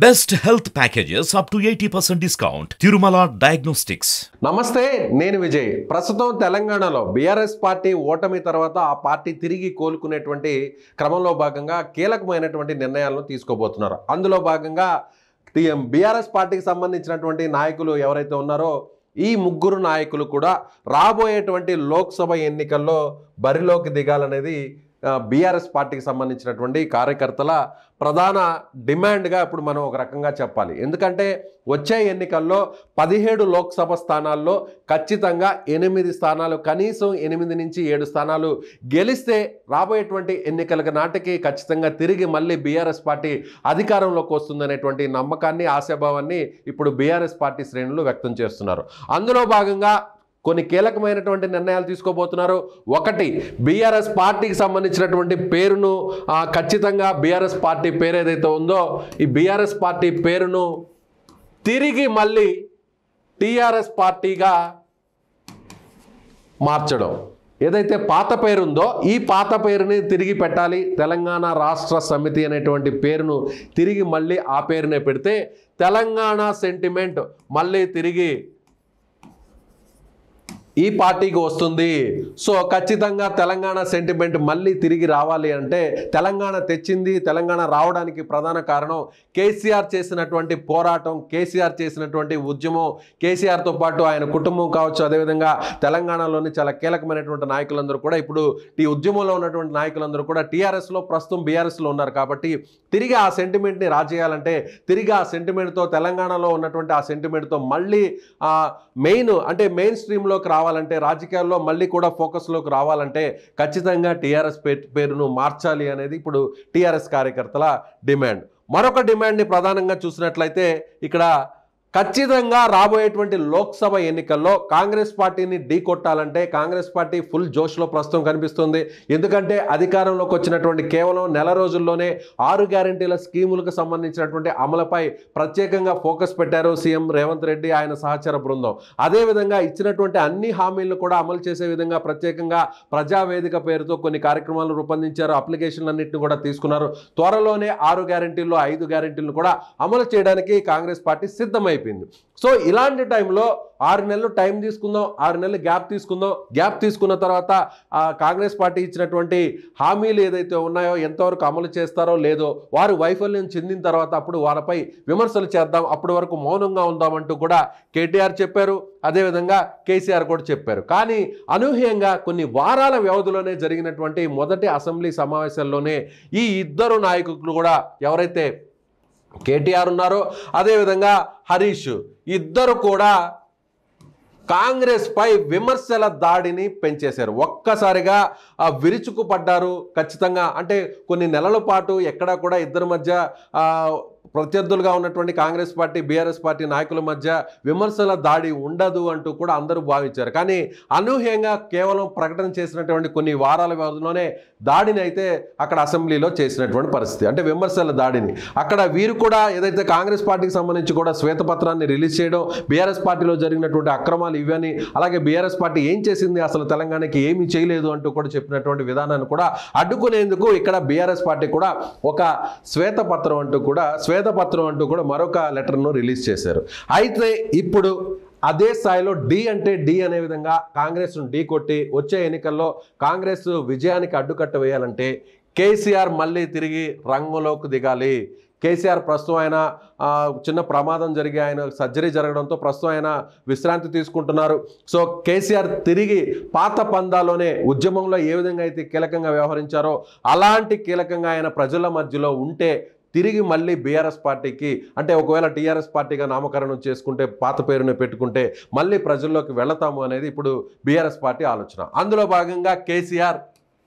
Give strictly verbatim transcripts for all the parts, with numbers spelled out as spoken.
Best health packages up to eighty percent discount. Tirumala Diagnostics. నమస్తే నేను విజయ్. ప్రస్తుతం తెలంగాణలో బీఆర్ఎస్ పార్టీ ఓటమి తర్వాత ఆ పార్టీ తిరిగి కోలుకునేటువంటి క్రమంలో భాగంగా కీలకమైనటువంటి నిర్ణయాలను తీసుకోబోతున్నారు. అందులో భాగంగా బీఆర్ఎస్ పార్టీకి సంబంధించినటువంటి నాయకులు ఎవరైతే ఉన్నారో ఈ ముగ్గురు నాయకులు కూడా రాబోయేటువంటి లోక్సభ ఎన్నికల్లో బరిలోకి దిగాలనేది బీఆర్ఎస్ పార్టీకి సంబంధించినటువంటి కార్యకర్తల ప్రధాన డిమాండ్గా ఇప్పుడు మనం ఒక రకంగా చెప్పాలి. ఎందుకంటే వచ్చే ఎన్నికల్లో పదిహేడు లోక్సభ స్థానాల్లో ఖచ్చితంగా ఎనిమిది స్థానాలు, కనీసం ఎనిమిది నుంచి ఏడు స్థానాలు గెలిస్తే రాబోయేటువంటి ఎన్నికల నాటికి ఖచ్చితంగా తిరిగి మళ్ళీ బీఆర్ఎస్ పార్టీ అధికారంలోకి వస్తుందనేటువంటి నమ్మకాన్ని, ఆశాభావాన్ని ఇప్పుడు బీఆర్ఎస్ పార్టీ శ్రేణులు వ్యక్తం చేస్తున్నారు. అందులో భాగంగా కొన్ని కీలకమైనటువంటి నిర్ణయాలు తీసుకోబోతున్నారు. ఒకటి, బీఆర్ఎస్ పార్టీకి సంబంధించినటువంటి పేరును ఖచ్చితంగా బీఆర్ఎస్ పార్టీ పేరు ఏదైతే ఉందో ఈ బీఆర్ఎస్ పార్టీ పేరును తిరిగి మళ్ళీ టీఆర్ఎస్ పార్టీగా మార్చడం. ఏదైతే పాత పేరుందో ఈ పాత పేరుని తిరిగి పెట్టాలి. తెలంగాణ రాష్ట్ర సమితి అనేటువంటి పేరును తిరిగి మళ్ళీ ఆ పేరునే పెడితే తెలంగాణ సెంటిమెంట్ మళ్ళీ తిరిగి ఈ పార్టీకి వస్తుంది. సో ఖచ్చితంగా తెలంగాణ సెంటిమెంట్ మళ్ళీ తిరిగి రావాలి అంటే తెలంగాణ తెచ్చింది, తెలంగాణ రావడానికి ప్రధాన కారణం కేసీఆర్ చేసినటువంటి పోరాటం, కేసీఆర్ చేసినటువంటి ఉద్యమం, కేసీఆర్తో పాటు ఆయన కుటుంబం కావచ్చు, అదేవిధంగా తెలంగాణలోని చాలా కీలకమైనటువంటి నాయకులందరూ కూడా ఇప్పుడు ఈ ఉద్యమంలో ఉన్నటువంటి నాయకులందరూ కూడా టీఆర్ఎస్లో ప్రస్తుతం బీఆర్ఎస్లో ఉన్నారు. కాబట్టి తిరిగి ఆ సెంటిమెంట్ని రాజేయాలంటే, తిరిగి ఆ సెంటిమెంట్తో తెలంగాణలో ఉన్నటువంటి ఆ సెంటిమెంట్తో మళ్ళీ మెయిన్ అంటే మెయిన్ స్ట్రీమ్లోకి రావాలి రావాలంటే, రాజకీయాల్లో మళ్ళీ కూడా ఫోకస్లోకి రావాలంటే ఖచ్చితంగా టీఆర్ఎస్ పేరును మార్చాలి అనేది ఇప్పుడు టీఆర్ఎస్ కార్యకర్తల డిమాండ్. మరొక డిమాండ్ని ప్రధానంగా చూసినట్లయితే ఇక్కడ ఖచ్చితంగా రాబోయేటువంటి లోక్సభ ఎన్నికల్లో కాంగ్రెస్ పార్టీని ఢీ కొట్టాలంటే కాంగ్రెస్ పార్టీ ఫుల్ జోష్లో ప్రస్తుతం కనిపిస్తుంది. ఎందుకంటే అధికారంలోకి వచ్చినటువంటి కేవలం నెల రోజుల్లోనే ఆరు గ్యారెంటీల స్కీములకు సంబంధించినటువంటి అమలుపై ప్రత్యేకంగా ఫోకస్ పెట్టారు సీఎం రేవంత్ రెడ్డి, ఆయన సహచర బృందం. అదేవిధంగా ఇచ్చినటువంటి అన్ని హామీలను కూడా అమలు చేసే విధంగా ప్రత్యేకంగా ప్రజావేదిక పేరుతో కొన్ని కార్యక్రమాలు రూపొందించారు. అప్లికేషన్లన్నింటినీ కూడా తీసుకున్నారు. త్వరలోనే ఆరు గ్యారెంటీల్లో ఐదు గ్యారెంటీలను కూడా అమలు చేయడానికి కాంగ్రెస్ పార్టీ సిద్ధమైంది. సో ఇలాంటి టైంలో ఆరు నెలలు టైం తీసుకుందాం, ఆరు నెలలు గ్యాప్ తీసుకుందాం. గ్యాప్ తీసుకున్న తర్వాత కాంగ్రెస్ పార్టీ ఇచ్చినటువంటి హామీలు ఏదైతే ఉన్నాయో ఎంతవరకు అమలు చేస్తారో లేదో, వారు వైఫల్యం చెందిన తర్వాత అప్పుడు వారిపై విమర్శలు చేద్దాం, అప్పటి వరకు మౌనంగా ఉందామంటూ కూడా కేటీఆర్ చెప్పారు. అదేవిధంగా కేసీఆర్ కూడా చెప్పారు. కానీ అనూహ్యంగా కొన్ని వారాల వ్యవధిలోనే జరిగినటువంటి మొదటి అసెంబ్లీ సమావేశాల్లోనే ఈ ఇద్దరు నాయకులు కూడా, ఎవరైతే కేటీఆర్ ఉన్నారో అదేవిధంగా హరీష్, ఇద్దరు కూడా కాంగ్రెస్ పై విమర్శల దాడిని పెంచేశారు. ఒక్కసారిగా విరుచుకుపడ్డారు. ఖచ్చితంగా అంటే కొన్ని నెలల పాటు ఎక్కడా కూడా ఇద్దరి మధ్య ప్రత్యర్థులుగా ఉన్నటువంటి కాంగ్రెస్ పార్టీ బీఆర్ఎస్ పార్టీ నాయకుల మధ్య విమర్శల దాడి ఉండదు అంటూ కూడా అందరూ భావించారు. కానీ అనూహ్యంగా కేవలం ప్రకటన చేసినటువంటి కొన్ని వారాల వ్యవధిలోనే దాడిని అయితే అక్కడ అసెంబ్లీలో చేసినటువంటి పరిస్థితి, అంటే విమర్శల దాడిని. అక్కడ వీరు కూడా ఏదైతే కాంగ్రెస్ పార్టీకి సంబంధించి కూడా శ్వేతపత్రాన్ని రిలీజ్ చేయడం, బీఆర్ఎస్ పార్టీలో జరిగినటువంటి అక్రమాలు ఇవని, అలాగే బీఆర్ఎస్ పార్టీ ఏం చేసింది, అసలు తెలంగాణకి ఏమీ చేయలేదు అంటూ కూడా చెప్పినటువంటి విధానాన్ని కూడా అడ్డుకునేందుకు ఇక్కడ బీఆర్ఎస్ పార్టీ కూడా ఒక శ్వేతపత్రం అంటూ కూడా శ్వేతపత్రం అంటూ కూడా మరొక లెటర్ను రిలీజ్ చేశారు. అయితే ఇప్పుడు అదే స్థాయిలో డి అంటే డి అనే విధంగా కాంగ్రెస్ను ఢీ కొట్టి వచ్చే ఎన్నికల్లో కాంగ్రెస్ విజయానికి అడ్డుకట్ట వేయాలంటే కేసీఆర్ మళ్ళీ తిరిగి రంగంలోకి దిగాలి. కేసీఆర్ ప్రస్తుతం ఆయన చిన్న ప్రమాదం జరిగి ఆయన సర్జరీ జరగడంతో ప్రస్తుతం ఆయన విశ్రాంతి తీసుకుంటున్నారు. సో కేసీఆర్ తిరిగి పాత పందాలోనే ఉద్యమంలో ఏ విధంగా అయితే కీలకంగా వ్యవహరించారో అలాంటి కీలకంగా ఆయన ప్రజల మధ్యలో ఉంటే తిరిగి మళ్ళీ బీఆర్ఎస్ పార్టీకి, అంటే ఒకవేళ టీఆర్ఎస్ పార్టీగా నామకరణం చేసుకుంటే పాత పేరుని పెట్టుకుంటే మళ్ళీ ప్రజల్లోకి వెళతాము అనేది ఇప్పుడు బీఆర్ఎస్ పార్టీ ఆలోచన. అందులో భాగంగా కేసీఆర్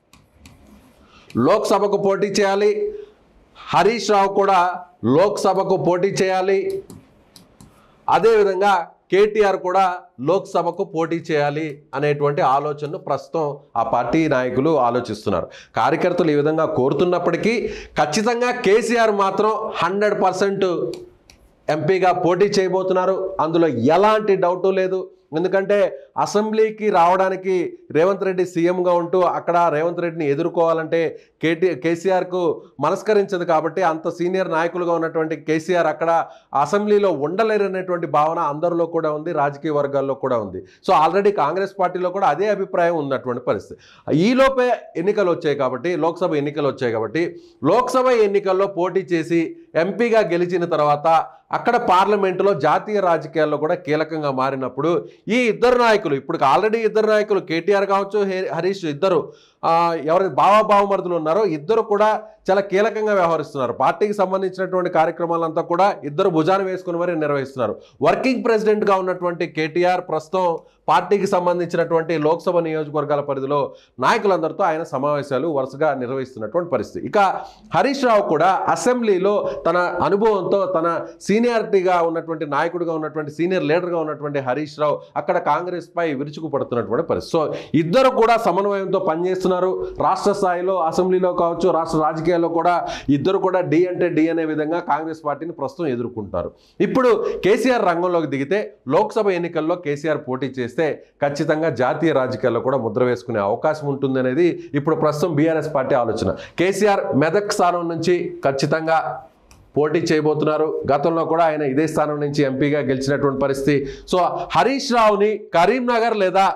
లోక్సభకు పోటీ చేయాలి, హరీష్ రావు కూడా లోక్సభకు పోటీ చేయాలి, అదేవిధంగా కేటీఆర్ కూడా లోక్సభకు పోటీ చేయాలి అనేటువంటి ఆలోచనను ప్రస్తుతం ఆ పార్టీ నాయకులు ఆలోచిస్తున్నారు. కార్యకర్తలు ఈ విధంగా కోరుతున్నప్పటికీ ఖచ్చితంగా కేసీఆర్ మాత్రం హండ్రెడ్ పర్సెంట్ ఎంపీగా పోటీ చేయబోతున్నారు. అందులో ఎలాంటి డౌటు లేదు. ఎందుకంటే అసెంబ్లీకి రావడానికి రేవంత్ రెడ్డి సీఎంగా ఉంటూ అక్కడ రేవంత్ రెడ్డిని ఎదుర్కోవాలంటే కేటీ కేసీఆర్కు మనస్కరించదు కాబట్టి అంత సీనియర్ నాయకులుగా ఉన్నటువంటి కేసీఆర్ అక్కడ అసెంబ్లీలో ఉండలేరనేటువంటి భావన అందరిలో కూడా ఉంది, రాజకీయ వర్గాల్లో కూడా ఉంది. సో ఆల్రెడీ కాంగ్రెస్ పార్టీలో కూడా అదే అభిప్రాయం ఉన్నటువంటి పరిస్థితి. ఈలోపే ఎన్నికలు వచ్చాయి కాబట్టి, లోక్సభ ఎన్నికలు వచ్చాయి కాబట్టి లోక్సభ ఎన్నికల్లో పోటీ చేసి ఎంపీగా గెలిచిన తర్వాత అక్కడ పార్లమెంటులో జాతీయ రాజకీయాల్లో కూడా కీలకంగా మారినప్పుడు ఈ ఇద్దరు నాయకులు, ఇప్పుడు ఆల్రెడీ ఇద్దరు నాయకులు కేటీఆర్ కావచ్చు, హరీష్, ఇద్దరు ఎవరి భావభావమరుదులు ఉన్నారో ఇద్దరు కూడా చాలా కీలకంగా వ్యవహరిస్తున్నారు. పార్టీకి సంబంధించినటువంటి కార్యక్రమాలంతా కూడా ఇద్దరు భుజాన వేసుకుని మరీ నిర్వహిస్తున్నారు. వర్కింగ్ ప్రెసిడెంట్గా ఉన్నటువంటి కేటీఆర్ ప్రస్తుతం పార్టీకి సంబంధించినటువంటి లోక్సభ నియోజకవర్గాల పరిధిలో నాయకులందరితో ఆయన సమావేశాలు వరుసగా నిర్వహిస్తున్నటువంటి పరిస్థితి. ఇక హరీష్ రావు కూడా అసెంబ్లీలో తన అనుభవంతో, తన సీనియారిటీగా ఉన్నటువంటి నాయకుడిగా ఉన్నటువంటి సీనియర్ లీడర్గా ఉన్నటువంటి హరీష్ రావు అక్కడ కాంగ్రెస్ పై విరుచుకుపడుతున్నటువంటి పరిస్థితి. సో ఇద్దరు కూడా సమన్వయంతో పనిచేస్తున్నారు. రాష్ట్ర స్థాయిలో అసెంబ్లీలో కావచ్చు, రాష్ట్ర రాజకీయాల్లో కూడా ఇద్దరు కూడా డి అంటే డి అనే విధంగా కాంగ్రెస్ పార్టీని ప్రస్తుతం ఎదుర్కొంటారు. ఇప్పుడు కేసీఆర్ రంగంలోకి దిగితే, లోక్సభ ఎన్నికల్లో కేసీఆర్ పోటీ చేస్తే ఖచ్చితంగా జాతీయ రాజకీయాల్లో కూడా ముద్ర వేసుకునే అవకాశం ఉంటుంది అనేది ఇప్పుడు ప్రస్తుతం బీఆర్ఎస్ పార్టీ ఆలోచన. కేసీఆర్ మెదక్ స్థానం నుంచి ఖచ్చితంగా పోటీ చేయబోతున్నారు. గతంలో కూడా ఆయన ఇదే స్థానం నుంచి ఎంపీగా గెలిచినటువంటి పరిస్థితి. సో హరీష్ రావుని కరీంనగర్ లేదా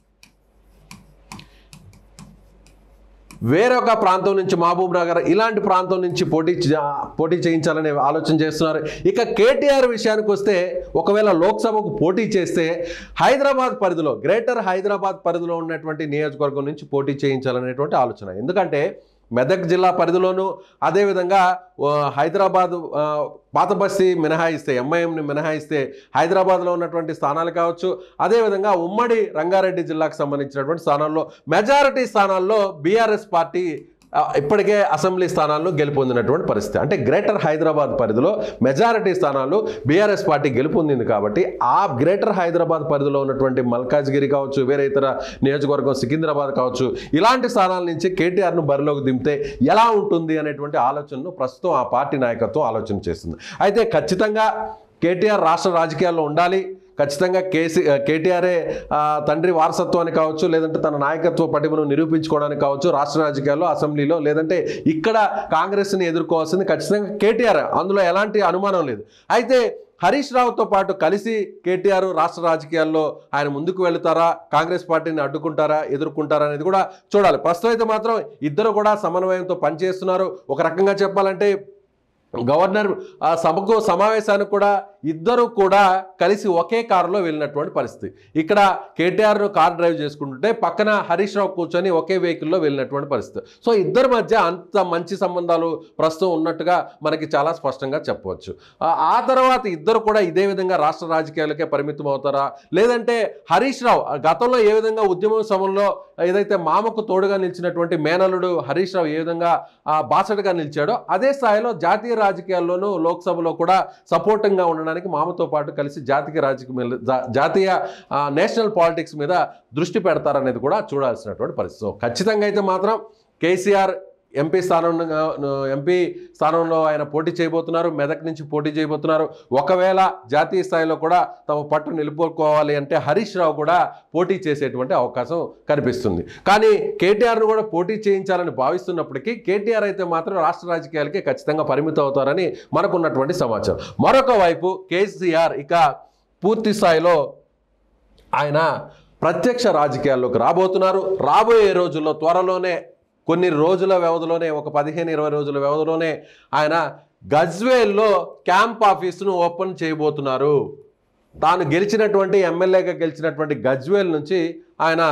వేరొక ప్రాంతం నుంచి, మహబూబ్ నగర్ ఇలాంటి ప్రాంతం నుంచి పోటీ పోటీ చేయించాలనే ఆలోచన చేస్తున్నారు. ఇక కేటీఆర్ విషయానికి వస్తే, ఒకవేళ లోక్సభకు పోటీ చేస్తే హైదరాబాద్ పరిధిలో, గ్రేటర్ హైదరాబాద్ పరిధిలో ఉన్నటువంటి నియోజకవర్గం నుంచి పోటీ చేయించాలనేటువంటి ఆలోచన. ఎందుకంటే మెదక్ జిల్లా పరిధిలోనూ, అదేవిధంగా హైదరాబాద్ పాతబస్తీ మినహాయిస్తే, ఎంఐఎంని మినహాయిస్తే హైదరాబాద్లో ఉన్నటువంటి స్థానాలు కావచ్చు, అదేవిధంగా ఉమ్మడి రంగారెడ్డి జిల్లాకు సంబంధించినటువంటి స్థానాల్లో మెజారిటీ స్థానాల్లో బీఆర్ఎస్ పార్టీ ఇప్పటికే అసెంబ్లీ స్థానాలను గెలుపొందినటువంటి పరిస్థితి. అంటే గ్రేటర్ హైదరాబాద్ పరిధిలో మెజారిటీ స్థానాలు బీఆర్ఎస్ పార్టీ గెలుపొందింది కాబట్టి ఆ గ్రేటర్ హైదరాబాద్ పరిధిలో ఉన్నటువంటి మల్కాజ్గిరి కావచ్చు, వేరే ఇతర నియోజకవర్గం సికింద్రాబాద్ కావచ్చు, ఇలాంటి స్థానాల నుంచి కేటీఆర్ను బరిలోకి దింపితే ఎలా ఉంటుంది అనేటువంటి ఆలోచనను ప్రస్తుతం ఆ పార్టీ నాయకత్వం ఆలోచన చేస్తుంది. అయితే ఖచ్చితంగా కేటీఆర్ రాష్ట్ర రాజకీయాల్లో ఉండాలి. ఖచ్చితంగా కేసీ కేటీఆర్ఏ తండ్రి వారసత్వాన్ని కావచ్చు, లేదంటే తన నాయకత్వ పటిమను నిరూపించుకోవడానికి కావచ్చు, రాష్ట్ర రాజకీయాల్లో, అసెంబ్లీలో, లేదంటే ఇక్కడ కాంగ్రెస్ని ఎదుర్కోవాల్సింది ఖచ్చితంగా కేటీఆర్, అందులో ఎలాంటి అనుమానం లేదు. అయితే హరీష్ రావుతో పాటు కలిసి కేటీఆర్ రాష్ట్ర రాజకీయాల్లో ఆయన ముందుకు వెళుతారా, కాంగ్రెస్ పార్టీని అడ్డుకుంటారా, ఎదుర్కొంటారా అనేది కూడా చూడాలి. ప్రస్తుతం అయితే మాత్రం ఇద్దరు కూడా సమన్వయంతో పనిచేస్తున్నారు. ఒక రకంగా చెప్పాలంటే గవర్నర్ సభకు సమావేశానికి కూడా ఇద్దరు కూడా కలిసి ఒకే కారులో వెళ్ళినటువంటి పరిస్థితి. ఇక్కడ కేటీఆర్ కార్ డ్రైవ్ చేసుకుంటుంటే పక్కన హరీష్ రావు కూర్చొని ఒకే వెహికల్లో వెళ్ళినటువంటి పరిస్థితి. సో ఇద్దరి మధ్య అంత మంచి సంబంధాలు ప్రస్తుతం ఉన్నట్టుగా మనకి చాలా స్పష్టంగా చెప్పవచ్చు. ఆ తర్వాత ఇద్దరు కూడా ఇదే విధంగా రాష్ట్ర రాజకీయాలకే పరిమితం అవుతారా, లేదంటే హరీష్ రావు గతంలో ఏ విధంగా ఉద్యమం సమయంలో ఏదైతే మామకు తోడుగా నిలిచినటువంటి మేనలుడు హరీష్ రావు ఏ విధంగా బాసటగా నిలిచాడో అదే స్థాయిలో జాతీయ రాజకీయాల్లోనూ లోక్సభలో కూడా సపోర్టింగ్గా ఉండడానికి మామతో పాటు కలిసి జాతీయ రాజకీయ జాతీయ నేషనల్ పాలిటిక్స్ మీద దృష్టి పెడతారనేది కూడా చూడాల్సినటువంటి పరిస్థితి. ఖచ్చితంగా అయితే మాత్రం కేసీఆర్ ఎంపీ స్థానం ఎంపీ స్థానంలో ఆయన పోటీ చేయబోతున్నారు, మెదక్ నుంచి పోటీ చేయబోతున్నారు. ఒకవేళ జాతీయ స్థాయిలో కూడా తమ పట్టు నిలుపుకోవాలి అంటే హరీష్ రావు కూడా పోటీ చేసేటువంటి అవకాశం కనిపిస్తుంది. కానీ కేటీఆర్ను కూడా పోటీ చేయించాలని భావిస్తున్నప్పటికీ కేటీఆర్ అయితే మాత్రం రాష్ట్ర రాజకీయాలకి ఖచ్చితంగా పరిమితం అవుతారని మనకున్నటువంటి సమాచారం. మరొక వైపు కేసీఆర్ ఇక పూర్తి స్థాయిలో ఆయన ప్రత్యక్ష రాజకీయాల్లోకి రాబోతున్నారు. రాబోయే రోజుల్లో త్వరలోనే, కొన్ని రోజుల వ్యవధిలోనే, ఒక పదిహేను ఇరవై రోజుల వ్యవధిలోనే ఆయన గజ్వేల్లో క్యాంప్ ఆఫీసును ఓపెన్ చేయబోతున్నారు. తాను గెలిచినటువంటి ఎమ్మెల్యేగా గెలిచినటువంటి గజ్వేల్ నుంచి ఆయన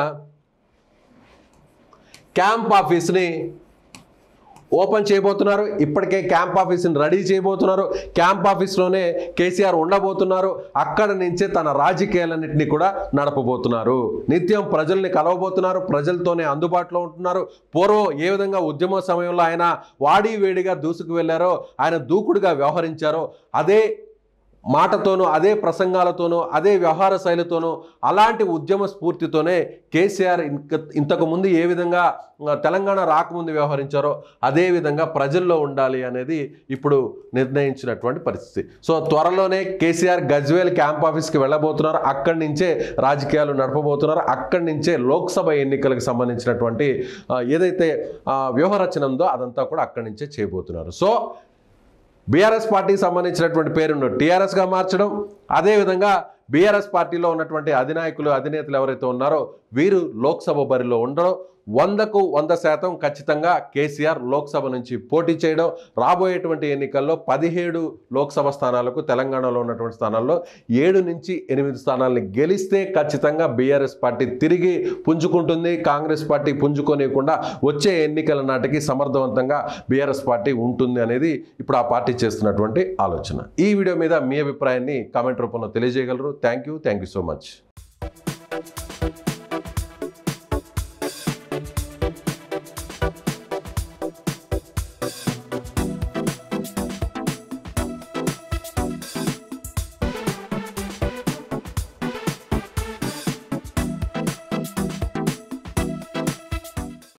క్యాంప్ ఆఫీస్ని ఓపెన్ చేయబోతున్నారు. ఇప్పటికే క్యాంప్ ఆఫీస్ని రెడీ చేయబోతున్నారు. క్యాంప్ ఆఫీస్లోనే కేసీఆర్ ఉండబోతున్నారు. అక్కడ నుంచే తన రాజకీయాలన్నింటినీ కూడా నడపబోతున్నారు. నిత్యం ప్రజల్ని కలవబోతున్నారు. ప్రజలతోనే అందుబాటులో ఉంటున్నారు. పూర్వం ఏ విధంగా ఉద్యమ సమయంలో ఆయన వాడి వేడిగా దూసుకు వెళ్ళారో, ఆయన దూకుడుగా వ్యవహరించారో అదే మాటతోనూ అదే ప్రసంగాలతోనూ అదే వ్యవహార శైలితోనూ అలాంటి ఉద్యమ స్ఫూర్తితోనే కేసీఆర్ ఇంక ఇంతకుముందు ఏ విధంగా తెలంగాణ రాకముందు వ్యవహరించారో అదే విధంగా ప్రజల్లో ఉండాలి అనేది ఇప్పుడు నిర్ణయించినటువంటి పరిస్థితి. సో త్వరలోనే కేసీఆర్ గజ్వేల్ క్యాంప్ ఆఫీస్కి వెళ్ళబోతున్నారు, అక్కడి నుంచే రాజకీయాలు నడపబోతున్నారు, అక్కడి నుంచే లోక్సభ ఎన్నికలకు సంబంధించినటువంటి ఏదైతే వ్యూహరచన ఉందో అదంతా కూడా అక్కడి నుంచే చేయబోతున్నారు. సో బీఆర్ఎస్ పార్టీకి సంబంధించినటువంటి పేరును టీఆర్ఎస్గా మార్చడం, అదేవిధంగా బీఆర్ఎస్ పార్టీలో ఉన్నటువంటి అధినాయకులు అధినేతలు ఎవరైతే ఉన్నారో వీరు లోక్సభ బరిలో ఉండడం, వందకు వంద శాతం ఖచ్చితంగా కేసీఆర్ లోక్సభ నుంచి పోటీ చేయడం, రాబోయేటువంటి ఎన్నికల్లో పదిహేడు లోక్సభ స్థానాలకు తెలంగాణలో ఉన్నటువంటి స్థానాల్లో ఏడు నుంచి ఎనిమిది స్థానాలని గెలిస్తే ఖచ్చితంగా బీఆర్ఎస్ పార్టీ తిరిగి పుంజుకుంటుంది. కాంగ్రెస్ పార్టీ పుంజుకోనియకుండా వచ్చే ఎన్నికల నాటికి సమర్థవంతంగా బీఆర్ఎస్ పార్టీ ఉంటుంది అనేది ఇప్పుడు ఆ పార్టీ చేస్తున్నటువంటి ఆలోచన. ఈ వీడియో మీద మీ అభిప్రాయాన్ని కామెంట్ రూపంలో తెలియజేయగలరు. Thank you thank you so much.